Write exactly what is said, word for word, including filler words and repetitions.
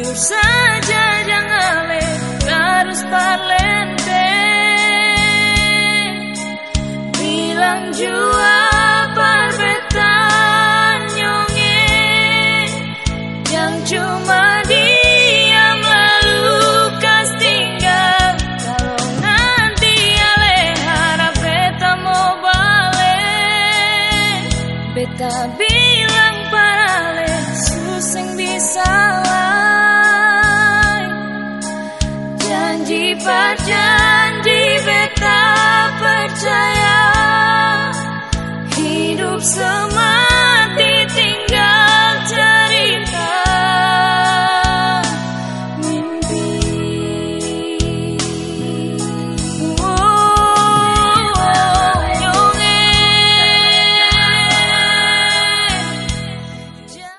saja jangan le terus parlente bilang jua parbetan nyonge yang cuma diam lalu kas tinggal kalau nanti ale harap beta mau balik beta bilang parale suseng bisa janji percaya